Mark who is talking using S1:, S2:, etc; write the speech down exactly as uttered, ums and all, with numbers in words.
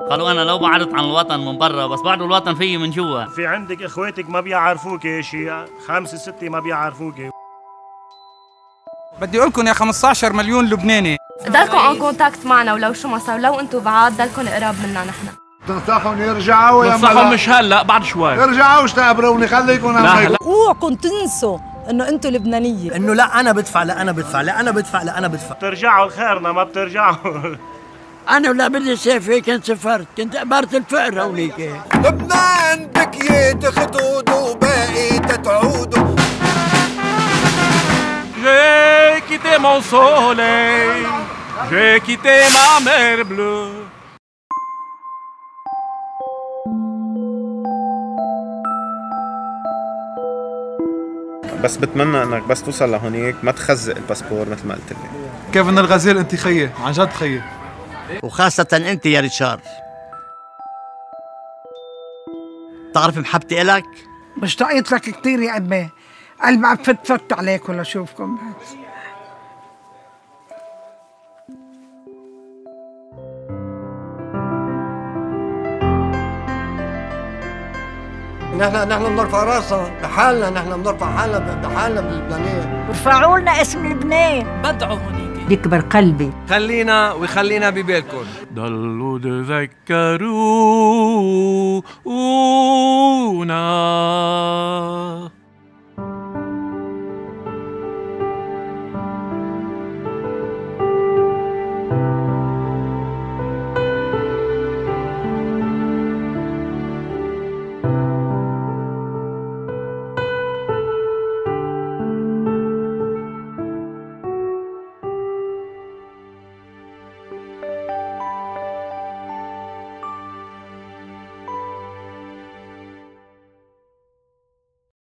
S1: قالوا أنا لو بعرضت عن الوطن من برا بس بعد الوطن فيي من جوا.
S2: في عندك إخواتك ما بيعرفوك شيء، خمسة ستة ما بيعرفوك.
S3: بدي أقول لكم يا خمسة عشر مليون لبناني
S4: ضلكم ان كونتاكت معنا ولو شو ما صار، لو انتم بعاد ضلكم قراب منا نحن.
S5: تنصحهم يرجعوا يا
S6: تنصحهم مش هلا بعد شوي.
S5: يرجعوا اشتغلوني خليكم
S6: لا
S7: اوعكم تنسوا انه انتم لبنانيه،
S8: انه لا انا بدفع لا انا بدفع لا انا بدفع لا انا بدفع.
S2: بترجعوا لخيرنا ما بترجعوا.
S9: انا ولا بدي سافر كنت سافرت، كنت قبرت الفقر هونيك.
S10: لبنان بكيت خدود وباقي تتعود.
S6: J'ai quitté mon soleil, j'ai quitté ma mer bleue.
S11: بس بتمنى انك بس توصل لهونيك ما تخزق الباسبور مثل ما قلت لي.
S3: كيفن الغزال انت خيي، عن جد خيي،
S8: وخاصة انت يا ريتشارد. بتعرف محبتي إلك؟
S7: مشتاقت لك كثير يا أمي، قلبي عم فتفت عليك ولا اشوفكم.
S9: نحن نحن بنرفع راسنا بحالنا، نحن بنرفع حالنا بحالنا باللبنانية.
S7: ارفعوا لنا اسم لبنان.
S4: بدعوا هونيك
S7: يكبر قلبي.
S6: خلينا وخلينا ببالكم. ضلوا تذكرونا